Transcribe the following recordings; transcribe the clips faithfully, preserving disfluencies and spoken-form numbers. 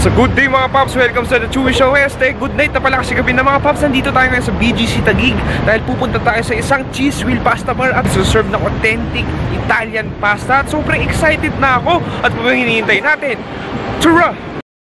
So good day mga Pops, welcome sa The Chewy Show. Este, good night na pala kasi gabi na mga Pops. Nandito tayo ngayon sa B G C Taguig dahil pupunta tayo sa isang cheese wheel pasta bar at suserve ng authentic Italian pasta. At sobrang excited na ako at pa hinihintay natin. Tara!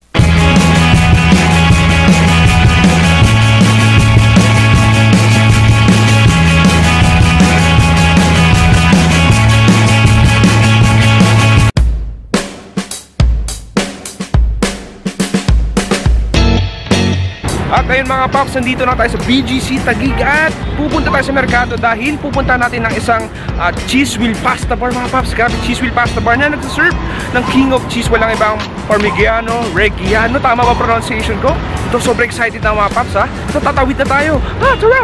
At ayun mga Pops, nandito na tayo sa B G C Taguig at pupunta tayo sa merkado dahil pupunta natin ng isang uh, cheese wheel pasta bar mga Pops. Grabe, cheese wheel pasta bar na nagsaserve ng king of cheese. Walang ibang Parmigiano, Reggiano. Tama ba pronunciation ko? Ito, sobrang excited na mga Pops ha. So tatawid na tayo. Ah, tara!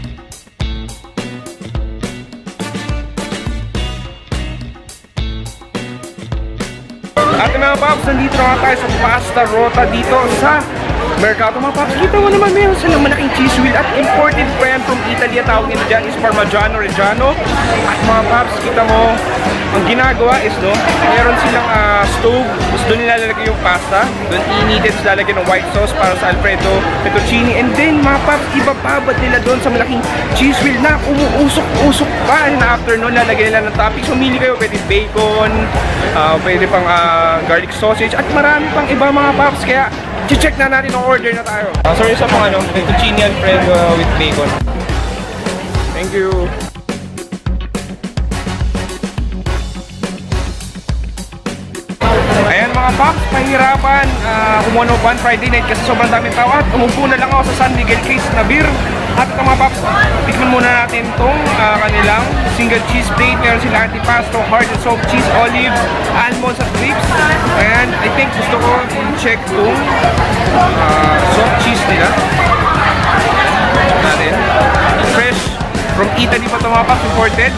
At mga Pops, nandito na tayo sa Pasta Rota dito sa merkado mga Pops. Kita mo naman, meron silang malaking cheese wheel at imported pa yan from Italy. Tawag nila dyan is Parmigiano Reggiano. At mga Pops, kita mo, ang ginagawa is no, meron silang uh, stove. Tapos doon nilalagay yung pasta. Doon initin, lalagay ng white sauce para sa Alfredo fettuccine. And then mga Pops, ibababad nila doon sa malaking cheese wheel na umuusok-usok pa. And after noon, lalagay nila ng toppings. Mamili kayo, pwede bacon, uh, pwede pang uh, garlic sausage, at marami pang iba mga Pops. Kaya check na natin ang order na tayo. Uh, sorry sa mga ano, fettuccine Alfredo uh, with bacon. Thank you. Ayan mga Pops, pahirapan uh, kumuha ng one Friday night kasi sobrang daming tao at umupo na lang ako sa San Miguel Case na beer. At mga Pops, tikman muna natin itong uh, kanilang single cheese plate. Meron sila antipasto, hard and soft cheese, olives, almonds at grapes. And I think gusto ko i-check itong uh, soft cheese nila. Check natin. Fresh from Italy pa ito mga Pops, imported.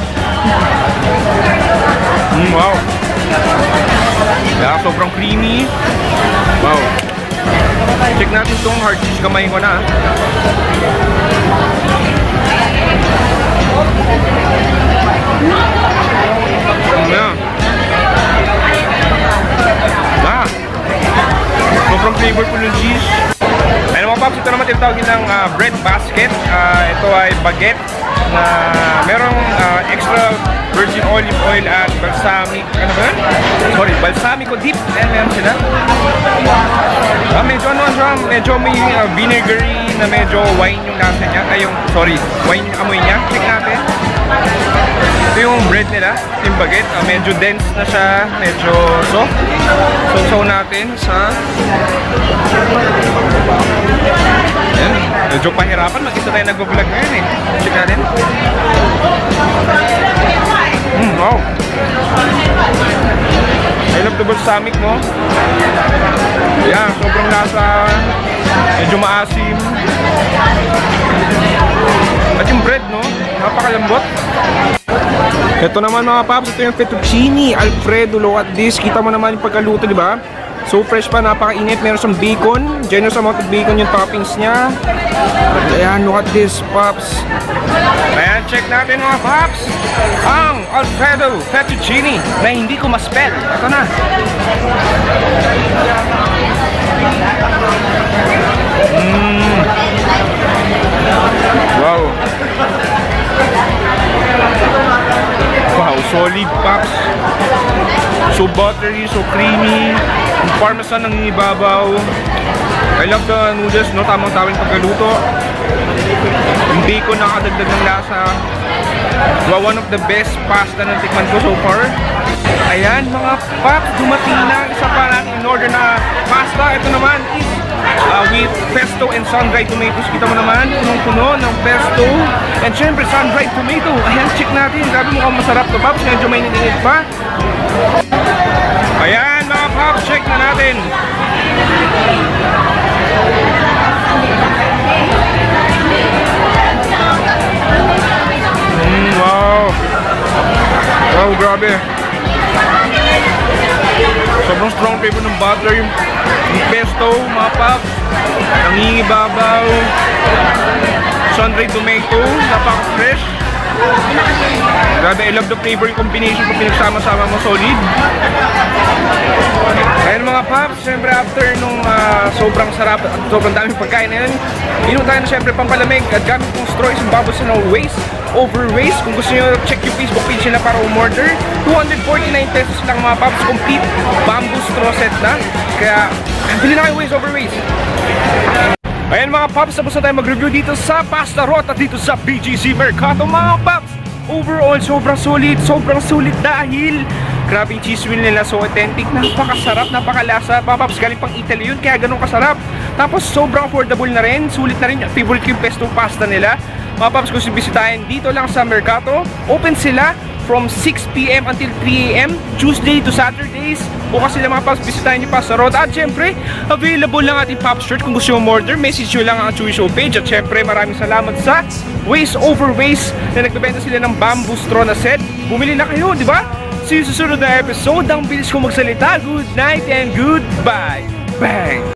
Mm, wow! Yeah, sobrang creamy. Wow! Check natin itong hard cheese, kamay ko na. Yeah. Ah. Sobrang flavorful yung cheese. Ayun mga Pops, ito naman tinatawagin ng uh, bread basket. Uh, ito ay baguette na merong uh, extra virgin olive oil at balsamic, ano ba yun? Sorry, balsamico dip. Ayan, meron sila. Ah, medyo ano siya, medyo may uh, vinegary na medyo wine yung lasa niya. Ay, yung, sorry, wine yung amoy niya. Check natin. Ito yung bread nila, yung baguette. Uh, medyo dense na siya, medyo soft. So, natin sa... Ayan, medyo pahirapan. Mag-isa tayo nag-vlog ngayon eh. Check natin. Mm, wow! I love the balsamic, no? Yan, sobrang lasa. Medyo maasim. At yung bread, no? Napakalambot. Ito naman mga Pops, ito yung fettuccine Alfredo. Look at this. Kita mo naman yung pagkaluto, di ba? So fresh pa, napakainit. Meron siyang bacon. Generous amount of bacon yung toppings niya. At ayan, look at this, Pops. Ayan, check natin mga Pops. Ang Alfredo fettuccine na hindi ko ma-spell. Ito na. Mm. Wow. Wow, solid Pops. So buttery, so creamy. Yung parmesan ng inibabaw. I love the noodles, no? Tamang-tamang pagkaluto. Yung bacon nakadagdag ng lasa. Wow, one of the best pasta na tikman ko so far. Ayan mga Pops, dumating na isa pa natin in order na pasta. Ito naman is uh, with pesto and sun-dried tomatoes. Kita mo naman, punong-puno ng pesto. And syempre, sun-dried tomato. Ayan, check natin. Grabe, mukhang masarap to Pops. Medyo may niniit pa. Ayan mga Pops, check na natin. Mm, wow. Wow, grabe. Sobrang strong flavor ng butter, yung, yung pesto, mga Pops, nangingibabaw, sun-dried tomato, napaka-fresh. Grabe, I love the flavor combination kung pinagsama-sama mo, solid. Ayun mga paps, syempre after nung uh, sobrang sarap at sobrang daming pagkain na yun, inom tayo na syempre pampalamig at gamit kong straw, isang babos na ng waste over waste. Kung gusto nyo, check yung Facebook page nila para umorder. two hundred forty-nine pesos lang mga paps, complete bamboo straw set na. Kaya, bili na kayo waste over waste. Ayan mga paps, tapos na tayo mag-review dito sa Pasta Rota dito sa B G C Mercato mga paps. Overall, sobrang solid, sobrang solid dahil grabe yung cheese wheel nila, so authentic, napakasarap, napakalasa. Mga paps, galing pang Italy yun, kaya ganun kasarap. Tapos sobrang affordable na rin, sulit na rin, favorite ko yung pesto pasta nila. Mga paps, kung bisitahin dito lang sa Mercato, open sila from six p m until three a m Tuesday to Saturdays. Bukas sila mga paps, bisitahin niyo Pasta Rota. At syempre, available lang ating Pops shirt. Kung gusto mo order, message nyo lang ang Chewy Show page. At syempre, maraming salamat sa Waste Over Waste na nagbebenta sila ng bamboo straw na set. Bumili na kayo, di ba? See you sa susunod na episode. Ang bilis ko magsalita. Good night and goodbye. Bang!